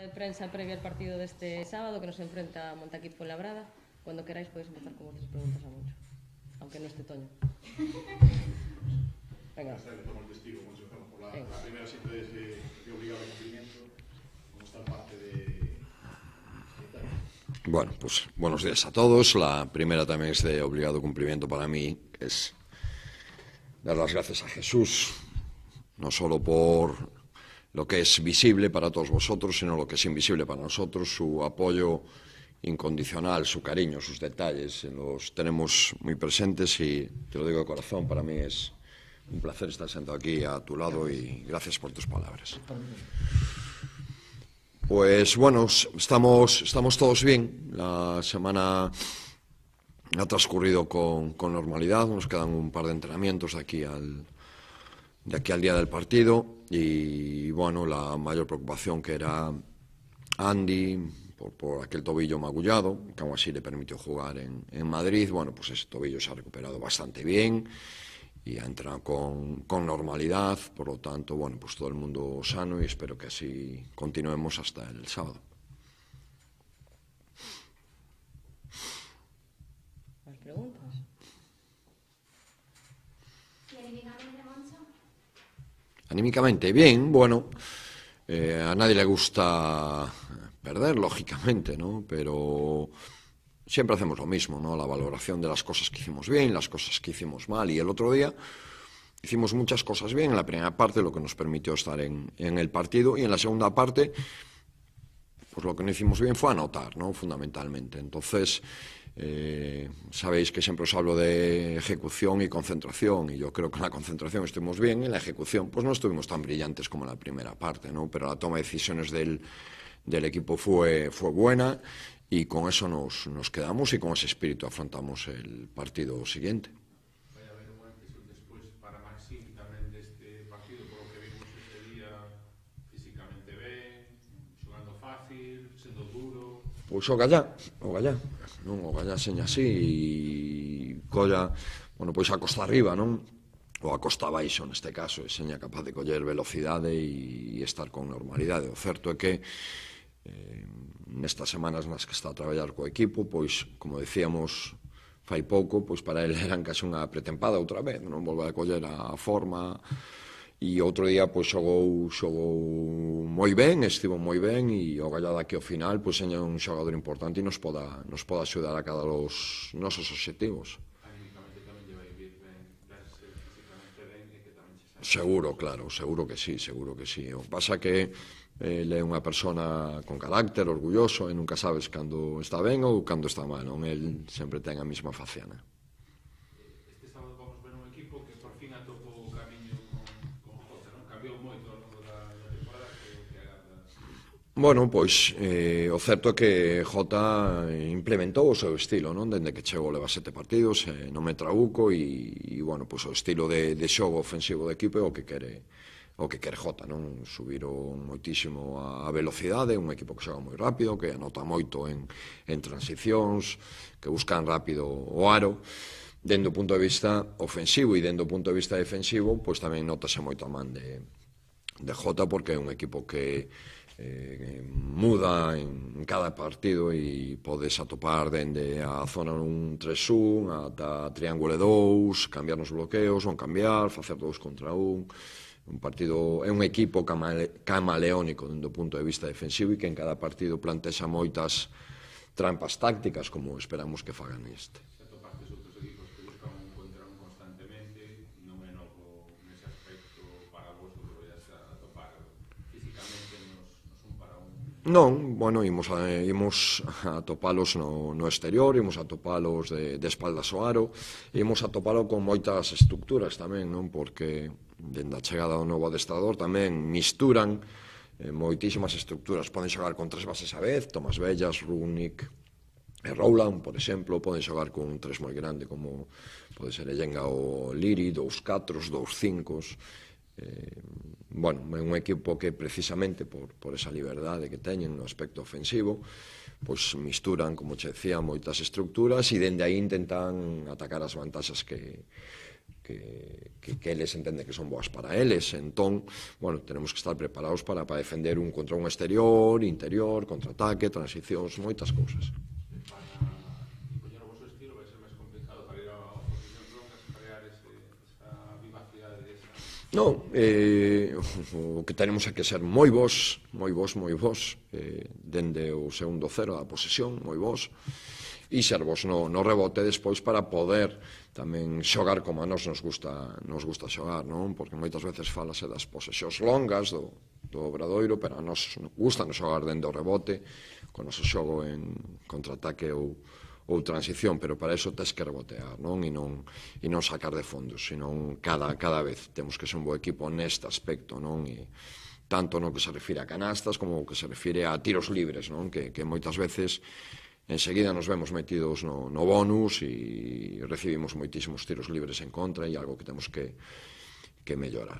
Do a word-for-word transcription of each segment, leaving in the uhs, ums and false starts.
de prensa previa al partido de este sábado que nos enfrenta a Montaquit Fuenlabrada. Cuando queráis podéis empezar con vuestras preguntas a Moncho, aunque no esté Toño. Venga. Como el testigo, Moncho, por la, la primera cita de, ese, de obligado cumplimiento, ¿cómo está el parte de, de Bueno, pues buenos días a todos. La primera también es de obligado cumplimiento para mí, que es dar las gracias a Jesús, no solo por lo que es visible para todos vosotros, sino lo que es invisible para nosotros, su apoyo incondicional, su cariño, sus detalles, los tenemos muy presentes y te lo digo de corazón, para mí es un placer estar sentado aquí a tu lado y gracias por tus palabras. Pues bueno, estamos, estamos todos bien, la semana ha transcurrido con, con normalidad, nos quedan un par de entrenamientos de aquí al, de aquí al día del partido y bueno, la mayor preocupación que era Andy por, por aquel tobillo magullado, que aún así le permitió jugar en, en Madrid, bueno, pues ese tobillo se ha recuperado bastante bien y ha entrado con, con normalidad, por lo tanto, bueno, pues todo el mundo sano y espero que así continuemos hasta el sábado. ¿Más preguntas? ¿Y anímicamente, Moncho? Anímicamente, bien, bueno, eh, a nadie le gusta perder, lógicamente, ¿no? Pero siempre hacemos lo mismo, ¿no? La valoración de las cosas que hicimos bien, las cosas que hicimos mal. Y el otro día hicimos muchas cosas bien en la primera parte, lo que nos permitió estar en, en el partido. Y en la segunda parte, pues lo que no hicimos bien fue anotar, ¿no? Fundamentalmente. Entonces, eh, sabéis que siempre os hablo de ejecución y concentración. Y yo creo que en la concentración estuvimos bien, en la ejecución pues no estuvimos tan brillantes como en la primera parte, ¿no? Pero la toma de decisiones del, del equipo fue, fue buena. Y con eso nos, nos quedamos y con ese espíritu afrontamos el partido siguiente. Vai haber un antes e un despois para Maxim tamén deste partido, por lo que vimos este día, físicamente ben, xogando fácil, sendo duro. Pois o gallá, o gallá, non? O gallá seña así e colla, bueno, pois a costa arriba, non? Ou a costa baixo, neste caso, e seña capaz de coller velocidade e estar con normalidade. O certo é que eh, nestas semanas nas que está a traballar co equipo, pois, como decíamos fai pouco, pois para ele eran case unha pretempada outra vez, non volve a coller a forma, e outro día pois xogou, xogou moi ben, estivo moi ben, e o gallada que ao final pois é un xogador importante e nos poda, nos poda axudar a cada dos nosos obxectivos. Anímicamente tamén lle vai vir ben, verse físicamente ben e que tamén se sabe. Seguro, claro, seguro que sí, seguro que sí. O que pasa que ele é unha persona con carácter, orgulloso, e nunca sabes cando está ben ou cando está mal, non? El sempre ten a mesma faciana. Este sábado vamos ver un equipo que por fin atopou o camiño con, con Jota, non? Cambiou moito ao longo da, da temporada que, que agarda. Bueno, pois eh, o certo é que Jota implementou o seu estilo, non? Dende que chegou leva sete partidos, eh, non me trabuco e, e bueno, pois o estilo de, de xogo ofensivo do equipo é o que quere o que quere Jota, non? Subiron moitísimo a velocidade, un equipo que xoga moi rápido, que anota moito en, en transicións, que buscan rápido o aro. Dende o punto de vista ofensivo e dende o punto de vista defensivo, pois tamén notase moito a man de, de Jota, porque é un equipo que eh, muda en cada partido e podes atopar dende a zona un tres un ata triángulo dous, cambiar nos bloqueos, non cambiar, facer dous contra un. Un partido, é un equipo camale, camaleónico dentro do punto de vista defensivo e que en cada partido plantexa moitas trampas tácticas como esperamos que fagan este. Se atopastes outros equipos que buscan un contra un constantemente, non é novo nese aspecto para vos o que vais a atopar físicamente nos, nos un para un. Non, bueno, imos a, imos a topalos no, no exterior, imos a topalos de, de espaldas ao aro, imos a topalo con moitas estructuras tamén, non? Porque dende a chegada do novo adestrador tamén misturan eh, moitísimas estructuras. Poden xogar con tres bases a vez, Tomás Bellas, Runic e Rowland, por exemplo, poden xogar con un tres moi grande como pode ser Ellenga ou Liri, dous catros, dous cincos. Eh, bueno, é un equipo que precisamente por, por esa liberdade que teñen no aspecto ofensivo, pois misturan, como che decía, moitas estructuras e dende aí intentan atacar as vantaxas que que, que, que eles entenden que son boas para eles. Entón, bueno, tenemos que estar preparados para, para defender un contra un exterior, interior, contraataque, transicións, moitas cousas. Para impoñer o vosso estilo vai ser máis complicado para ir a oposicións longas, crear ese, esa vivacidade, esa... Non, eh, o que tenemos é que ser moi bons, moi bons, moi bons, eh, dende o segundo cero da posesión, moi bons, e ser vos no, no rebote despois para poder tamén xogar como a nos nos gusta, nos gusta xogar, non? Porque moitas veces falase das posesións longas do, do Obradoiro, pero a nos gusta nos xogar dende o rebote, con o noso xogo en contraataque ou, ou transición, pero para iso tes que rebotear, non? E non, e non sacar de fondos, senón cada, cada vez temos que ser un bo equipo neste aspecto, non? E tanto no que se refire a canastas como o que se refire a tiros libres, non? Que, que moitas veces enseguida nos vemos metidos no, no bonus e recibimos moitísimos tiros libres en contra e algo que temos que, que mellorar.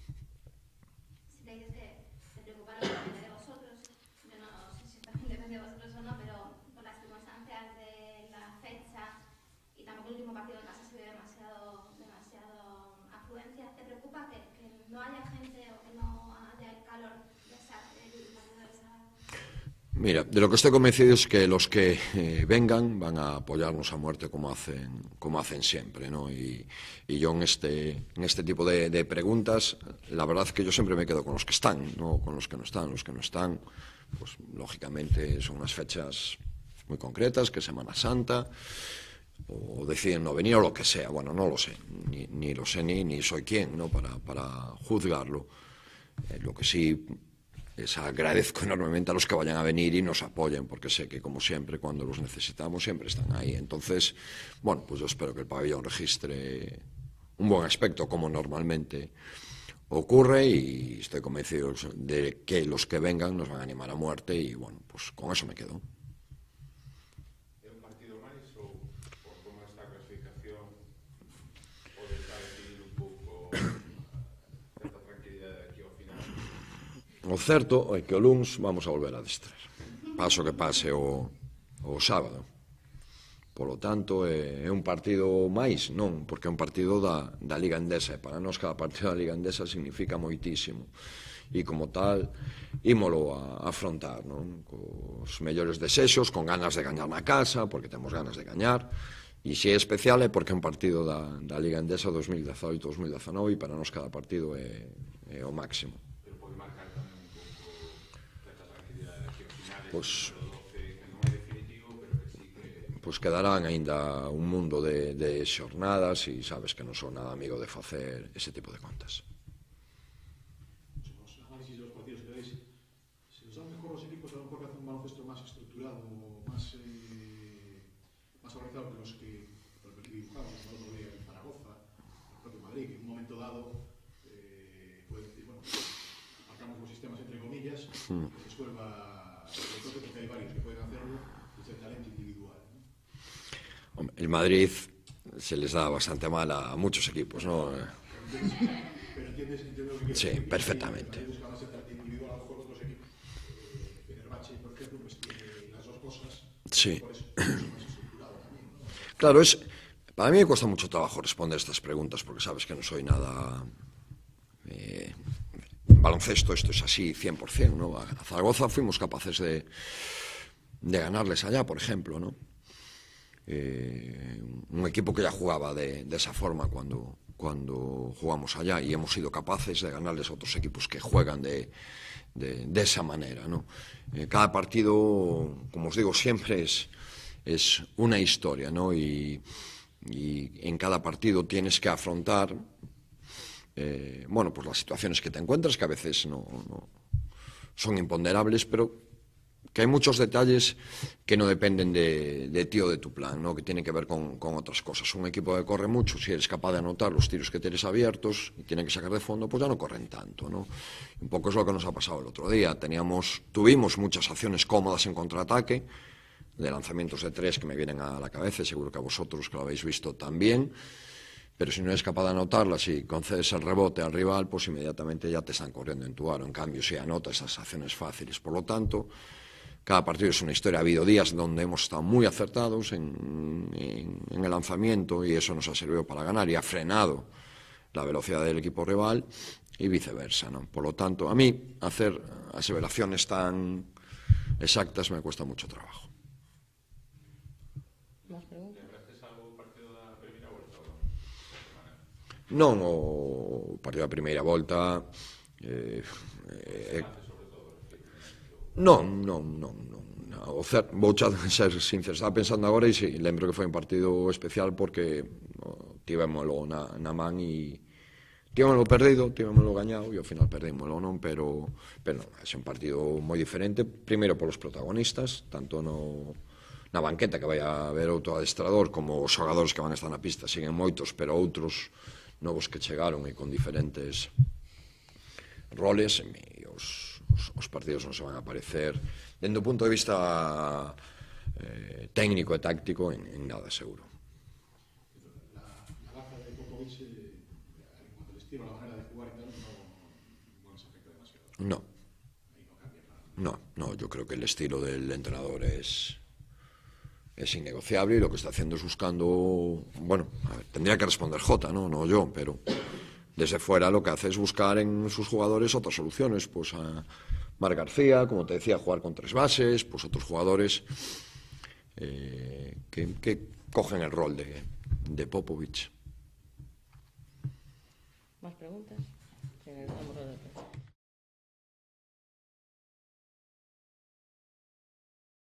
Si te dices que te preocupa lo que depende de vosotros, yo no sé si también depende de vosotros o no, pero por las circunstancias de la fecha y tampoco el último partido de casa se ve demasiado, demasiado afluencia, ¿te preocupa que, que no haya gente o que no haya el calor de esa, del partido de esa? Mira, de lo que estoy convencido es que los que eh, vengan van a apoyarnos a muerte como hacen, como hacen siempre, ¿no? Y, y yo en este, en este tipo de, de preguntas, la verdad es que yo siempre me quedo con los que están, no con los que no están. Los que no están, pues lógicamente son unas fechas muy concretas, que es Semana Santa, o deciden no venir o lo que sea. Bueno, no lo sé, ni, ni lo sé ni, ni soy quien, ¿no? para, para juzgarlo. Eh, lo que sí... Les agradezco enormemente a los que vayan a venir y nos apoyen, porque sé que, como siempre, cuando los necesitamos, siempre están ahí. Entonces, bueno, pues yo espero que el pabellón registre un buen aspecto, como normalmente ocurre, y estoy convencido de que los que vengan nos van a animar a muerte, y bueno, pues con eso me quedo. É un partido máis ou por como esta clasificación pode estar decidir un pouco certa tranquilidade aquí ao final? O certo é que o luns vamos a volver a adestrar, paso que pase o, o sábado. Polo tanto, é, é un partido máis, non, porque é un partido da, da Liga Endesa, e para nós cada partido da Liga Endesa significa moitísimo, e como tal, ímolo a, a afrontar, non, cos mellores desexos, con ganas de gañar na casa, porque temos ganas de gañar, e se é especial é porque é un partido da, da Liga Endesa dos mil dezaoito dos mil dezanove, e para nós cada partido é, é o máximo. Pois, pois quedarán aínda un mundo de, de xornadas e sabes que non son nada amigo de facer ese tipo de contas. Os análisis dos partidos que veis, se os dan mejor os equipos a lo mejor que hacen un baloncesto máis estruturado, máis eh, máis organizado que los que por que dibujamos el otro día en Zaragoza, el propio Madrid, que en un momento dado eh, puede decir, bueno, marcamos los sistemas entre comillas, mm. que se resuelva. Porque hay varios que pueden hacerlo desde el talento individual, ¿no? El Madrid se les da bastante mal a muchos equipos, ¿no? Pero entiendes, entiendo que sí, perfectamente. El Madrid busca más el talento individual, a lo mejor otros equipos. Eh, Fenerbahce, por ejemplo, pues tiene las dos cosas. Sí. Por eso es más estructurado también, ¿no? Claro, es, para mí me cuesta mucho trabajo responder estas preguntas porque sabes que no soy nada... Eh, baloncesto, esto es así cien por cien, ¿no? A Zaragoza fuimos capaces de, de ganarles allá, por ejemplo, ¿no? Eh, un equipo que ya jugaba de, de esa forma cuando, cuando jugamos allá, y hemos sido capaces de ganarles a otros equipos que juegan de, de, de esa manera, ¿no? Eh, cada partido, como os digo siempre, es, es una historia, ¿no? Y, y en cada partido tienes que afrontar Eh, bueno, pues las situaciones que te encuentras, que a veces no, no son imponderables, pero que hay muchos detalles que no dependen de, de ti o de tu plan, ¿no? Que tienen que ver con, con otras cosas. Un equipo que corre mucho, si eres capaz de anotar los tiros que tienes abiertos y tienen que sacar de fondo, pues ya no corren tanto, ¿no? Un poco es lo que nos ha pasado el otro día. Teníamos, tuvimos muchas acciones cómodas en contraataque, de lanzamientos de tres que me vienen a la cabeza, seguro que a vosotros que lo habéis visto también. Pero si no eres capaz de anotarlas y concedes el rebote al rival, pues inmediatamente ya te están corriendo en tu aro. En cambio, si anotas esas acciones fáciles. Por lo tanto, cada partido es una historia. Ha habido días donde hemos estado muy acertados en, en, en el lanzamiento y eso nos ha servido para ganar y ha frenado la velocidad del equipo rival y viceversa, ¿no? Por lo tanto, a mí hacer aseveraciones tan exactas me cuesta mucho trabajo. Más preguntas? Lembraste algo do partido da primeira volta ou non? Non, o partido da primeira volta eh, eh, non, non, non, non. O cer, vou xa ser sincero, estaba pensando agora e si, lembro que foi un partido especial porque no, tivémolo na, na man e tivémolo perdido, tivémolo gañado e ao final perdímolo, non? Pero, pero non, é un partido moi diferente, primeiro polos protagonistas, tanto no, na banqueta que vai a haber outro adestrador como os xogadores que van a estar na pista, siguen moitos, pero outros novos que chegaron e con diferentes roles e os, os, os partidos non se van a aparecer dende o punto de vista eh, técnico e táctico en, en nada seguro. La, la baza de Popovic, eh, en cuanto al estilo, la manera de jugar y tal, no, no nos afecta demasiado. No. Ahí no cambia nada. No, no, yo creo que el estilo del entrenador es es innegociable y lo que está haciendo es buscando, bueno, a ver, tendría que responder Jota, ¿no? No yo, pero desde fuera lo que hace es buscar en sus jugadores otras soluciones, pues a Marc García, como te decía, jugar con tres bases, pues otros jugadores eh, que, que cogen el rol de, de Popovic. ¿Más preguntas? Sí, vamos a ver.